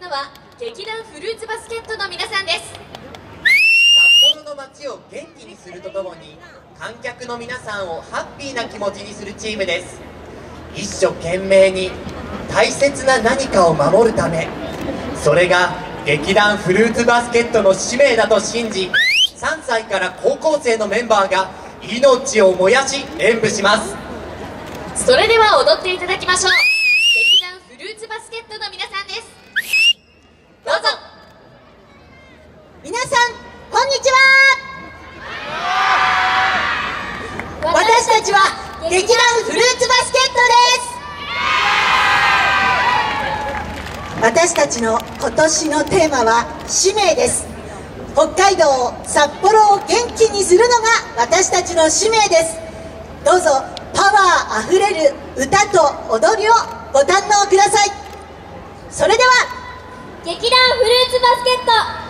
のは劇団フルーツバスケットの皆さんです。 札幌の街を元気にするとともに観客の皆さんをハッピーな気持ちにするチームです。一生懸命に大切な何かを守るため、それが劇団フルーツバスケットの使命だと信じ、3歳から高校生のメンバーが命を燃やし演舞します。 それでは踊っていただきましょう。劇団フルーツバスケットの皆さんです。どうぞ。 皆さんこんにちは。私たちは劇団フルーツバスケットです。私たちの今年のテーマは使命です。北海道札幌を元気にするのが私たちの使命です。どうぞパワーあふれる歌と踊りをご堪能ください。それでは劇団フルーツバスケット